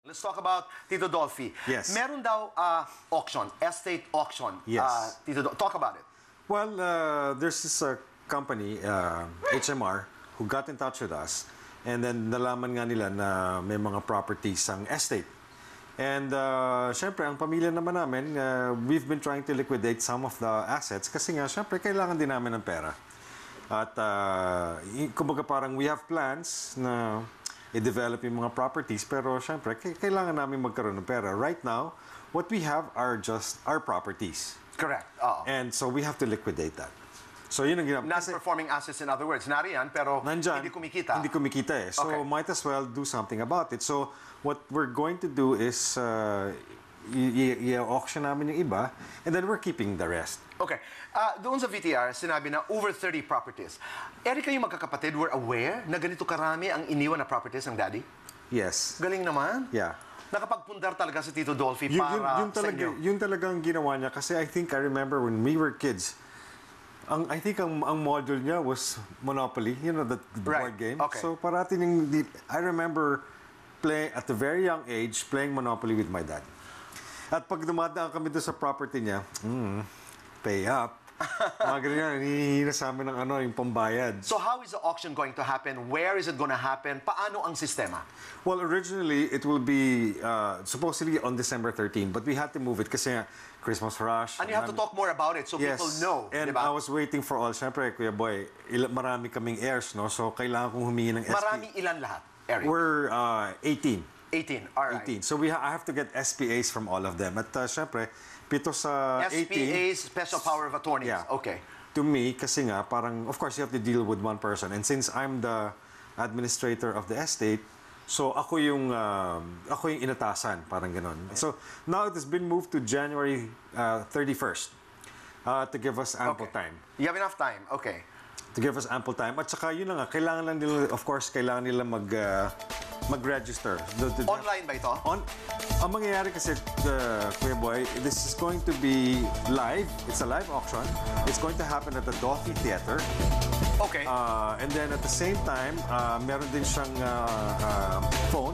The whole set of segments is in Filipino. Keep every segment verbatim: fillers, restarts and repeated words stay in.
Let's talk about Tito Dolphy. Yes. Meron daw uh, auction, estate auction. Yes. Uh, Tito Do talk about it. Well, uh, there's this uh, company, uh, H M R, who got in touch with us. And then nalaman nga nila na may mga properties ang estate. And uh, syempre, ang pamilya naman namin, uh, we've been trying to liquidate some of the assets kasi nga, syempre, kailangan din namin ng pera. At uh, kumbaga parang we have plans na i-develop yung mga properties, pero syempre, kailangan namin magkaroon ng pera. Right now, what we have are just our properties. Correct. Uh-oh. And so we have to liquidate that. So yun ang ginagawa. Non-performing assets, in other words. Nariyan, pero nandyan, hindi kumikita. Hindi kumikita eh. So Okay. might as well do something about it. So what we're going to do is uh, i-auction namin yung iba, and then we're keeping the rest. Okay. Uh, doon sa V T R, sinabi na over thirty properties. Eric, kayong magkakapatid were aware na ganito karami ang iniwan na properties ng daddy? Yes. Galing naman. Yeah. Nakapagpundar talaga si Tito Dolphy Yun, para yun, yun sa talaga, inyo. yun talagang ginawa niya. Kasi I think I remember when we were kids, ang, I think ang, ang module niya was Monopoly, you know, the, the Right. board game. Okay. So parating yung, I remember play at a very young age, playing Monopoly with my dad. At pag dumadaan kami doon sa property niya, mm, pay up. Mga ganyan, hinihina sa amin ng ano, yung pambayad. So how is the auction going to happen? Where is it going to happen? Paano ang sistema? Well, originally, it will be uh, supposedly on December thirteenth, but we had to move it kasi nga, Christmas rush. And you have to talk more about it so Yes. people know. And diba? I was waiting for all. Siyempre, Kuya Boy, il- marami kaming heirs, no? So, kailangan kong humingi ng S P. Marami ilan lahat, Eric? We're uh, eighteen. eighteen. All right. eighteen. So, we ha- I have to get S P As from all of them. At uh, siyempre, pito sa S P eighteen. As, Special Power of Attorney. Yeah. Okay. To me, kasi nga, parang, of course, you have to deal with one person. And since I'm the administrator of the estate, so ako yung, uh, ako yung inatasan, parang ganon. So, now it has been moved to January uh, thirty-first uh, to give us ample Okay. time. You have enough time. Okay. To give us ample time. At saka yun lang nga, kailangan lang nila, of course, kailangan nila mag, uh, mag-register. The- the- Online ba ito? On, ang mangyayari kasi, uh, Kuya Boy, this is going to be live. It's a live auction. It's going to happen at the Dolphy Theater. Okay. Uh, and then at the same time, uh, meron din siyang uh, uh, phone.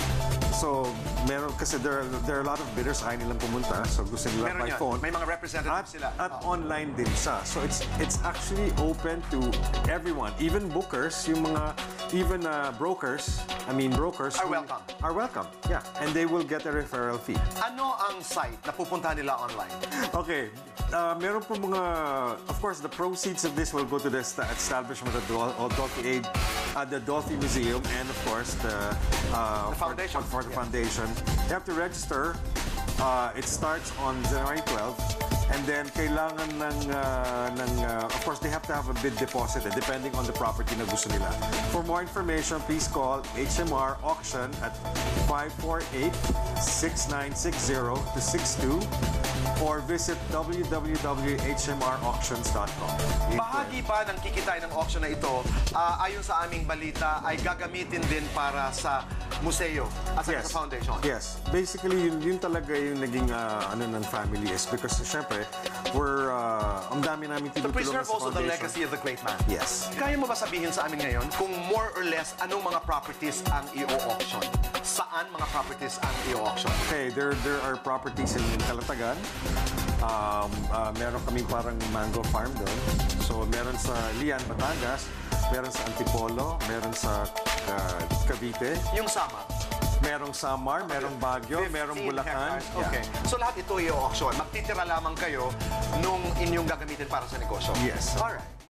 So, meron kasi there, there are a lot of bidders ayaw nilang pumunta. So, gusto nila Meron by yan. phone. May mga representatives At, sila. at Oh. online din siya. So, it's it's actually open to everyone. Even bookers, yung mga, even uh, brokers, I mean brokers. Are who- welcome. Are welcome, yeah. And they will get a referral fee. Ano ang site na pupunta nila online? Okay. Uh, meron po mga, of course, the proceeds of this will go to the esta- establishment of the Dol- of Dolphy Aid, uh, the Dolphy Museum, and of course the, uh, The for- foundation. For, for the Yeah. foundation. You have to register. Uh, it starts on January twelfth, and then kailangan ng, uh, ng uh, of course, they have to have a bid deposited depending on the property na gusto nila. For more information, please call H M R Auction at five four eight, six nine six zero to six two or visit w w w dot h m r auctions dot com. Bahagi pa ng kikitay ng auction na ito, ah, ayon sa aming balita, ay gagamitin din para sa museo at sa Yes. foundation. Yes. Basically, yun, yun talaga yung naging uh, ano ng family is because syempre, we're, uh, ang dami namin To tinutulungan preserve sa also the foundation. legacy of the great man. Yes. Kaya mo ba sabihin sa amin ngayon kung more or less anong mga properties ang i-auction? Saan mga properties ang i-auction? Okay, there there are properties in Calatagan. Um, uh, meron kaming parang mango farm doon. So, meron sa Lian, Batangas. Meron sa Antipolo. Meron sa uh, Cavite. Yung Samar. Merong Samar, merong Baguio, merong fifteen Bulacan. hectares. Yeah. Okay. So lahat ito i-auction. Magtitira lamang kayo nung inyong gagamitin para sa negosyo. Yes. Alright.